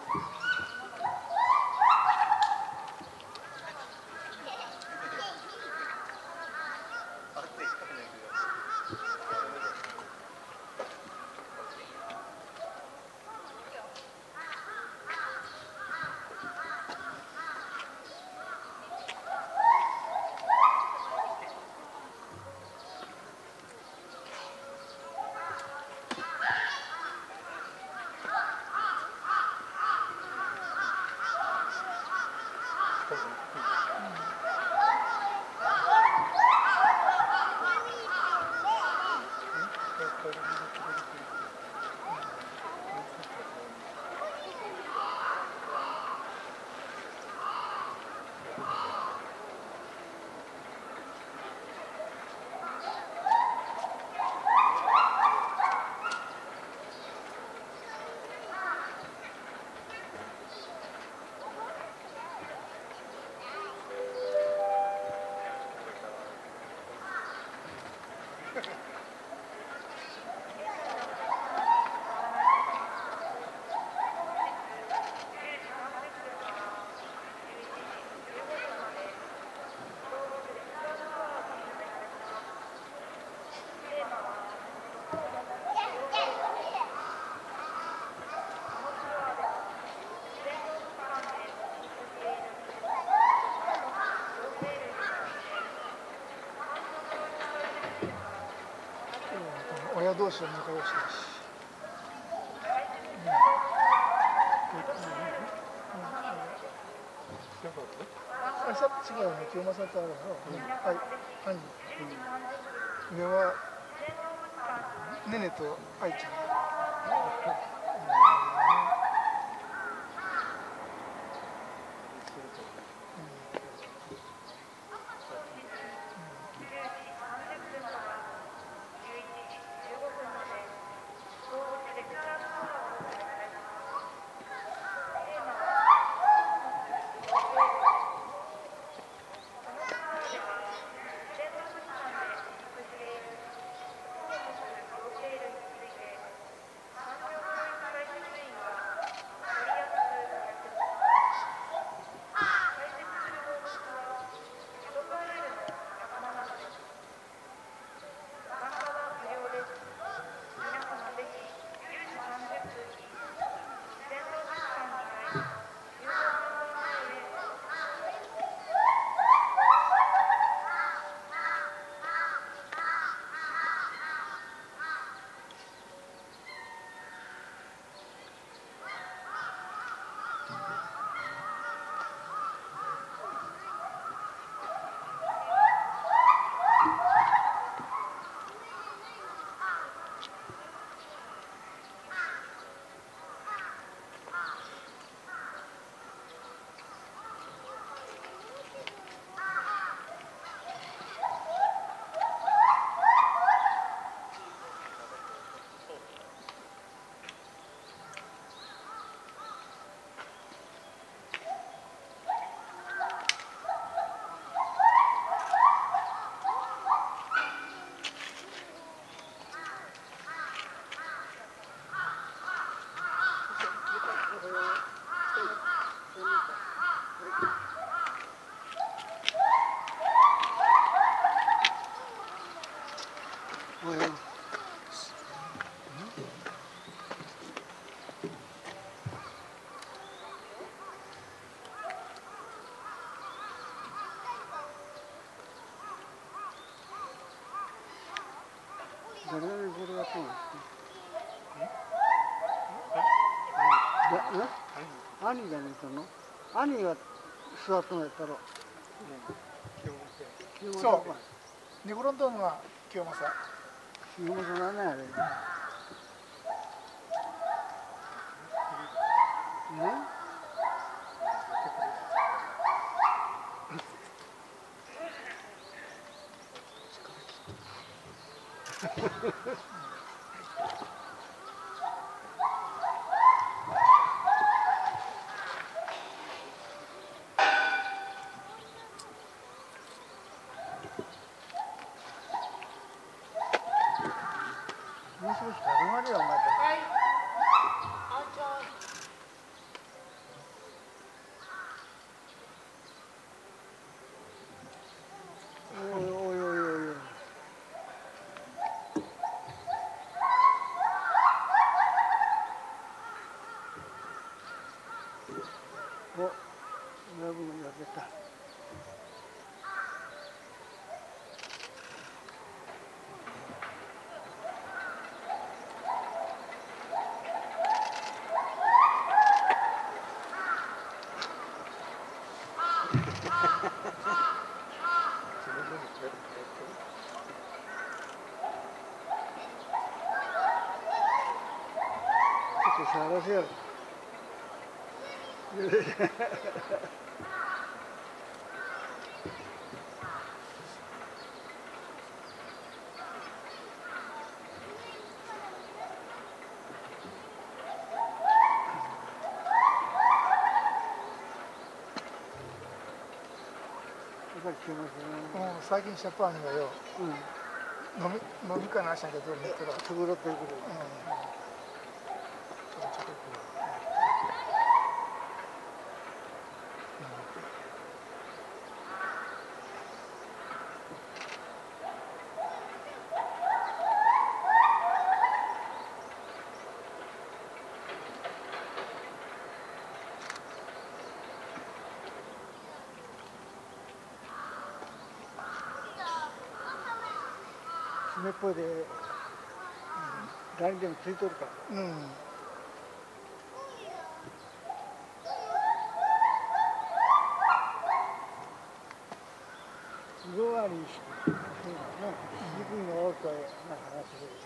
親同士は仲良しだし。違うね、清正ってあるの。はい、兄。上はねねと愛ちゃん。 誰がこれやってるんですか？兄じゃねえかの？兄が座ったのやったろ。 そう。寝転んだのが清正。 清正だねあれ。ね？もしもし。 お、親分が焼けた。ちょっと触らせよう。やっぱり聞こえますね。 もう最近シャパーニがよ、飲みかなしゃけど見たら、 ところってくる。湿っぽいで、誰にでもついとるか。色がありにして、そうだね。低いの多くて、なんか話する。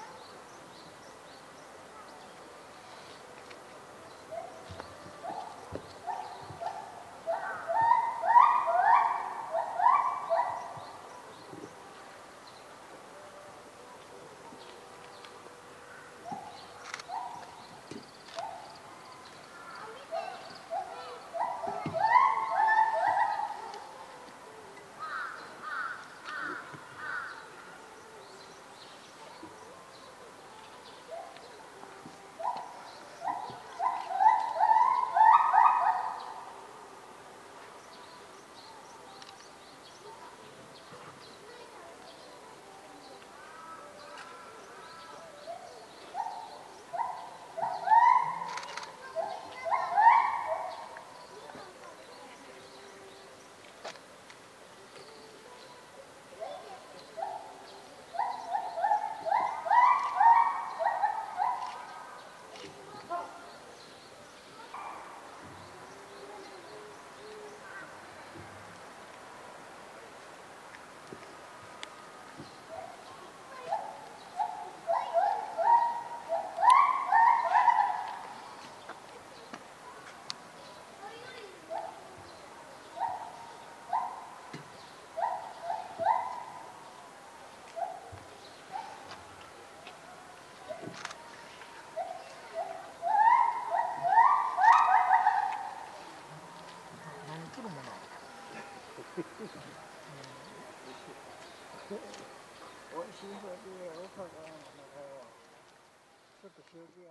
おいしい。おいしい。おいしい。おいしい。